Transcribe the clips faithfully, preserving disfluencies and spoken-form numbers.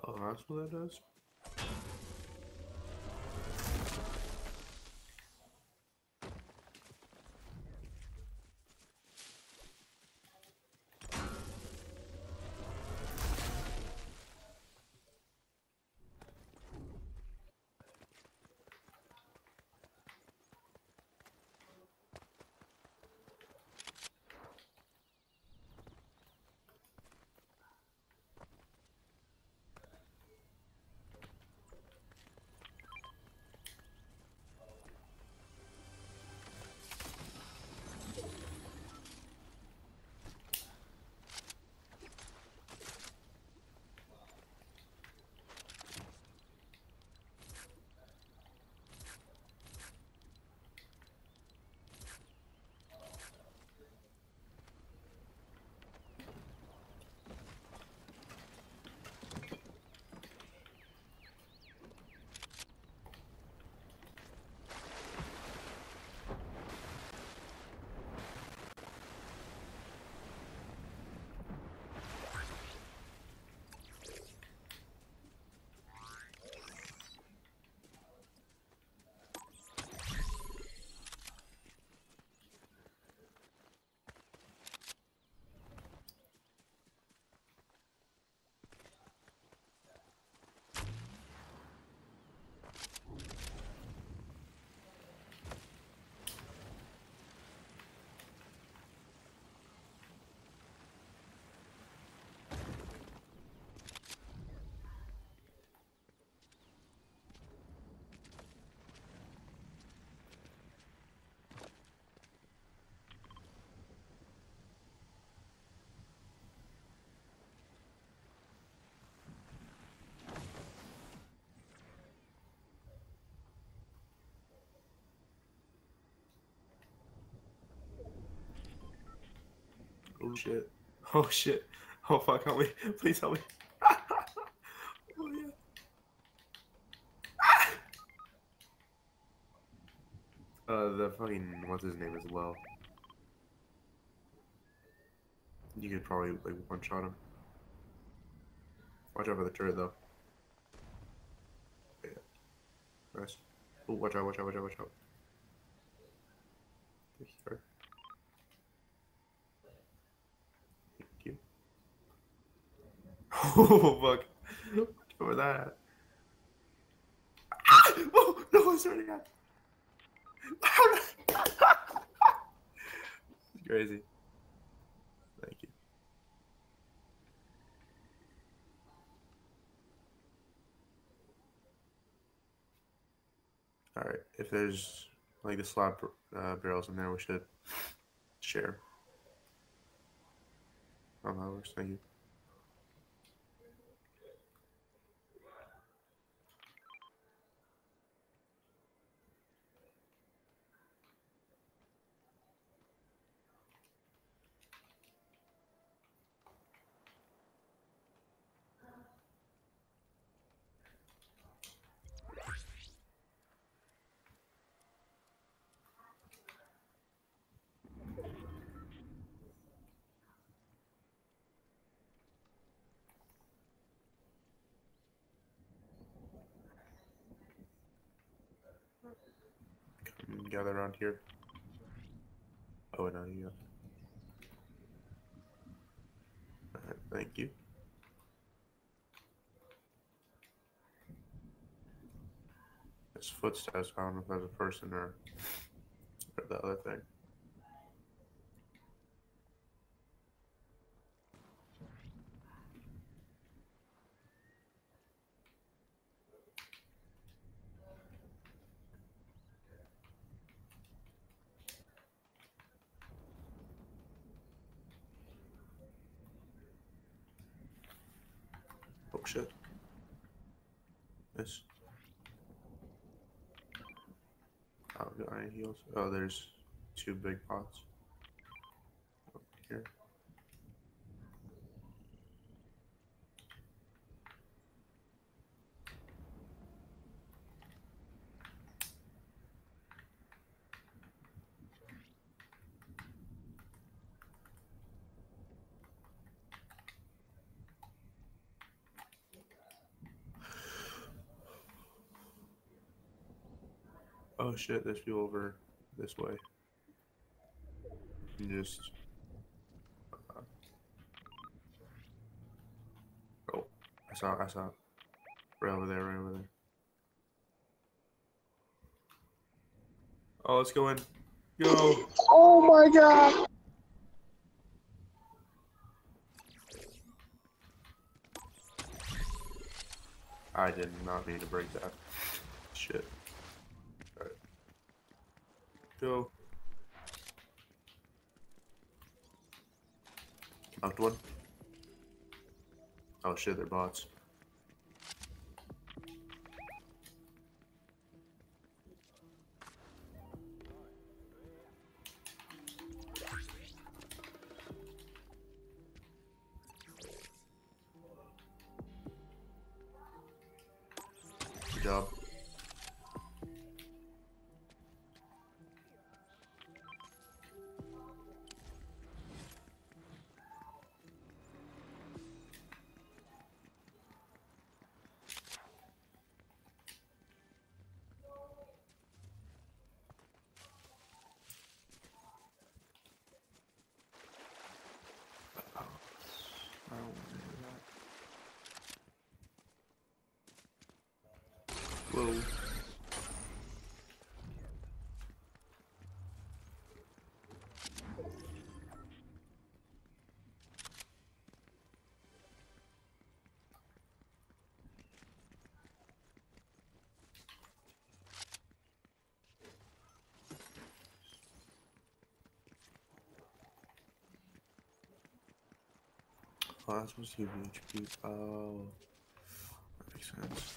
Oh, that's what that does? Oh shit. Oh shit. Oh fuck, help me. Please help me. Oh yeah. Uh, the fucking, what's his name as well? You could probably, like, one-shot him. Watch out for the turret, though. Yeah. Nice. Oh, watch out, watch out, watch out, watch out. Sorry. Thank you. Oh, fuck. Watch over that. Ah! Oh, no, it's already got. Crazy. Thank you. Alright, if there's like the slab uh, barrels in there, we should share. Oh, that works. Thank you. Come gather around here. Oh, no, you. Alright, thank you. It's footsteps. I don't know if that's a person or, or the other thing. Oh shit. This. Oh, got any heals? Oh, there's two big pots. Over here. Oh shit, there's people over this way. You can just... Uh, oh, I saw it, I saw it. Right over there, right over there. Oh, let's go in. Go! Oh my god! I did not mean to break that. Shit. Alright. Go. Knocked one. Oh shit, they're bots. Good job. I don't want to do that. Whoa. Oh, that's supposed to give me H P. Oh, that makes sense.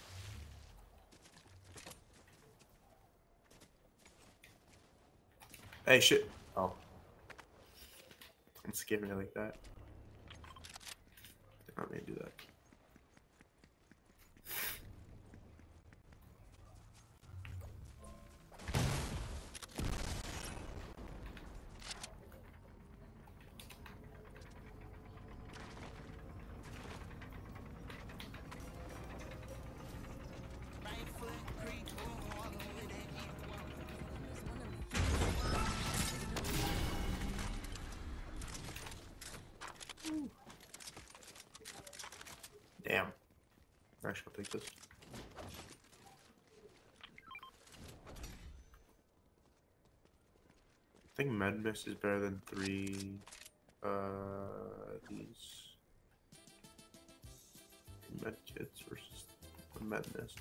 Hey, shit. Oh. Don't scare me like that. Did not mean to do that. Damn. Actually, I'll take this. I think med mist is better than three. Uh, these med kits versus the med mist.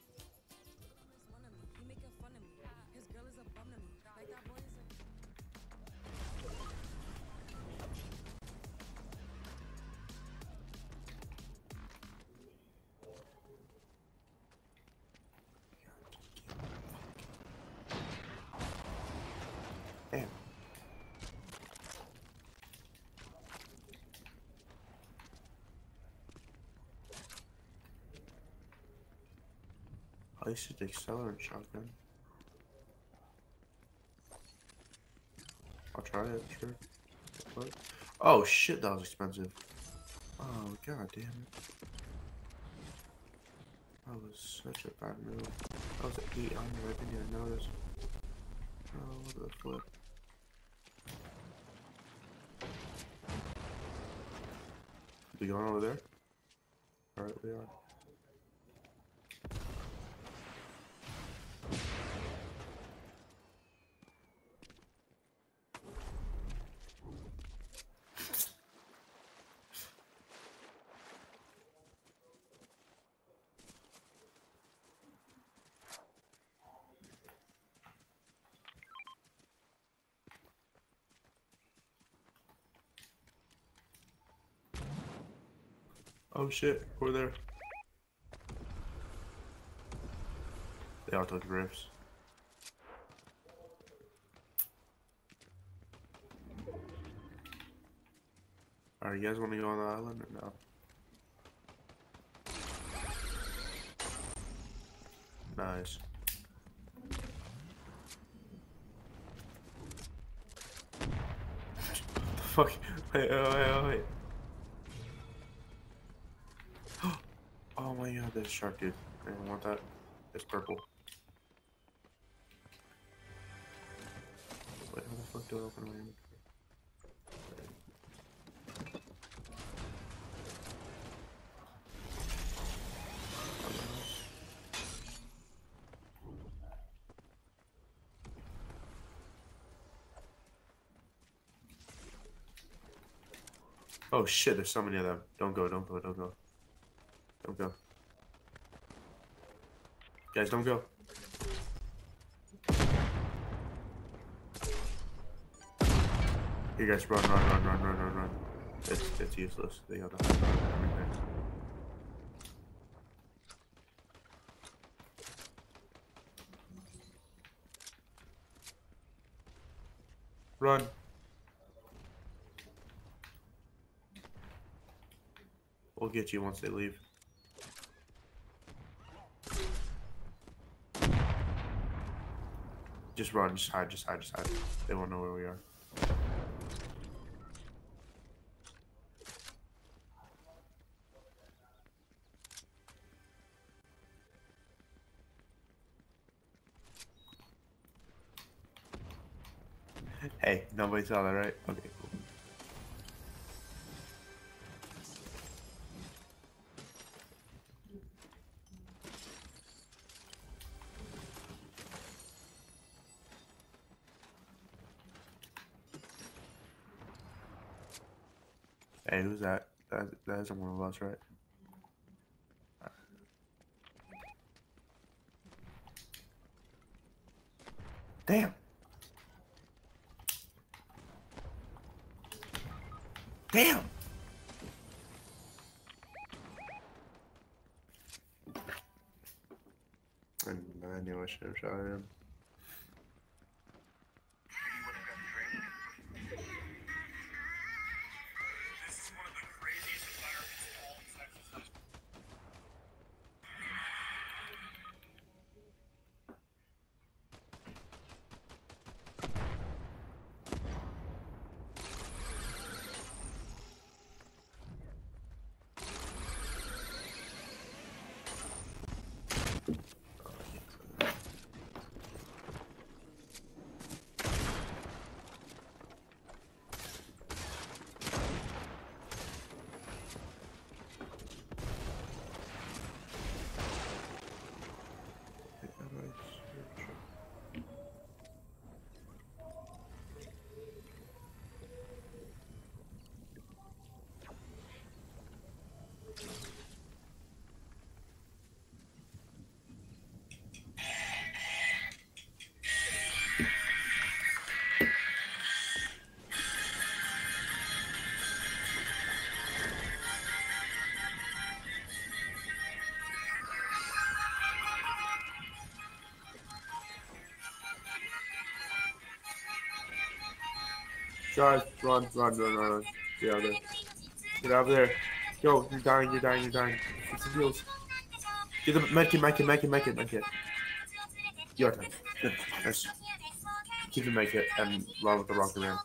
Damn. I used to take accelerant shotgun. I'll try it, sure. What? Oh shit, that was expensive. Oh god damn it. That was such a bad move. That was an eight on there, I didn't even notice. Oh, look at the flip. We going over there? Alright, we are. Oh shit, over there. They all took rifts. Alright, you guys want to go on the island or no? Nice. What the fuck? Wait, wait, wait, wait. Oh my god, there's a shark, dude. I don't want that. It's purple. door open. Right. Oh shit, there's so many of them. Don't go, don't go, don't go. Don't go. Guys, don't go. You guys run, run, run, run, run, run, run. It's, it's useless. They have everything. Run. We'll get you once they leave. Just run, just hide, just hide, just hide. They won't know where we are. Hey, nobody saw that, right? Okay, cool. Hey, who's that? That, that isn't one of us, right? Damn! Damn! And I knew I should have shot him. Guys, run, run, run, run, run. Get out of there. Get out of there. Yo, you're dying, you're dying, you're dying. It's the heals. Get the medkit, medkit, medkit, medkit, medkit. Your turn. Good. Nice. Keep the medkit and run with the rocket man.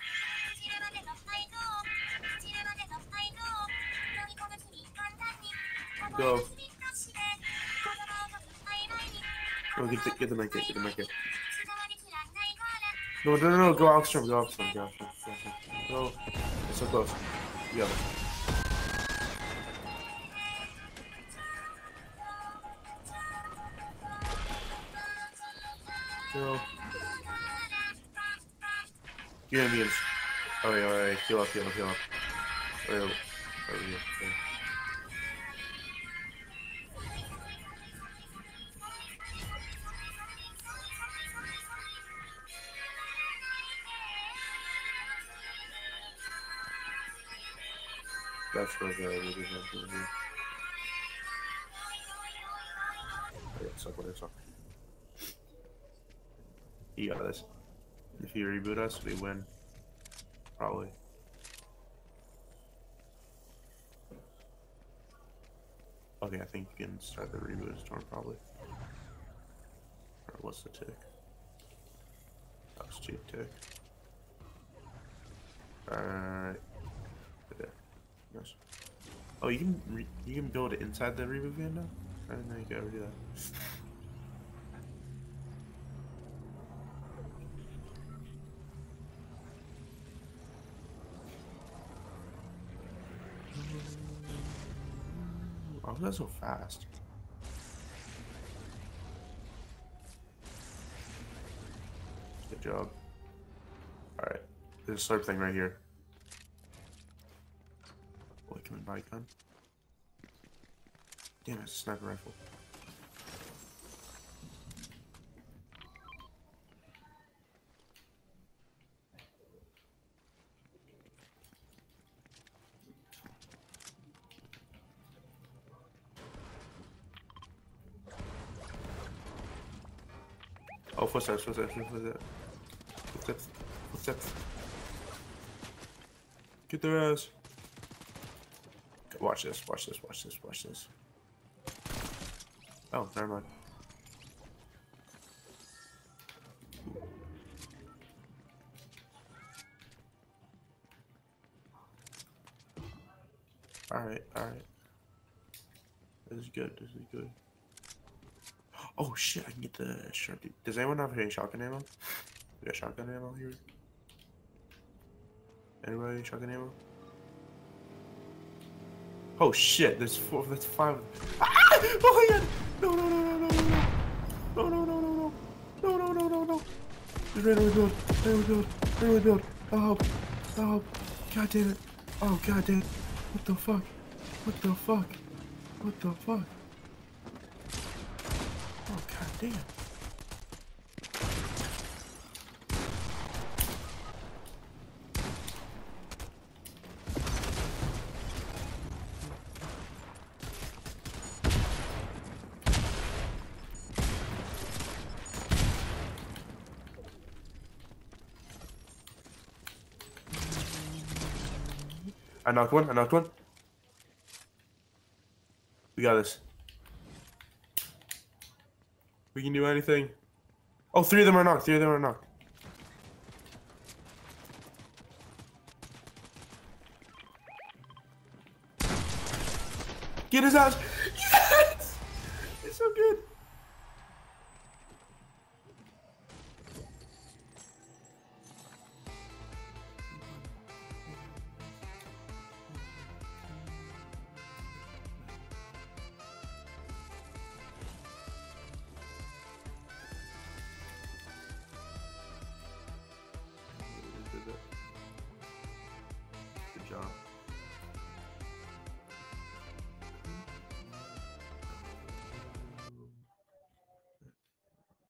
Go. No, get the, get the medkit, get the medkit. No, no, no, no, go outstream, go outstream, go outstream. Go. It's so close. You got it. Go. Give him means. Oh, wait, wait, wait. Heal up, heal up, heal up. Wait, wait, wait. Okay. That's where the revision is going to be. Oh, yeah, suck what I suck. You got this. If you reboot us, we win. Probably. Okay, I think you can start the reboot storm probably. Or what's the tick? That was cheap tick. Alright. There. Nice. Oh, you can re you can build it inside the reboot van now? I didn't know you could ever do that. was that so fast? Good job. Alright. There's a slurp thing right here. Boy, can we buy a gun? Damn, it's a sniper rifle. Oh, footsteps, footsteps, footsteps. Footsteps, footsteps. Get their ass. Watch this, watch this, watch this, watch this. Oh, never mind. Alright, alright. This is good, this is good. Oh shit, I can get the sharp. Does anyone have any shotgun ammo? We got shotgun ammo here? Anybody shotgun ammo? Oh shit, there's four, that's five. Ah! Oh my god! No, no, no, no, no, no, no, no, no, no, no, no, no, no, no. There's right on the build, right on the build, right on the build. Oh, oh, god damn it. Oh god damn it. What the fuck? What the fuck? What the fuck? Oh god damn. I knocked one, I knocked one. We got this. We can do anything. Oh, three of them are knocked, three of them are knocked. Get his ass! Yes! It's so good.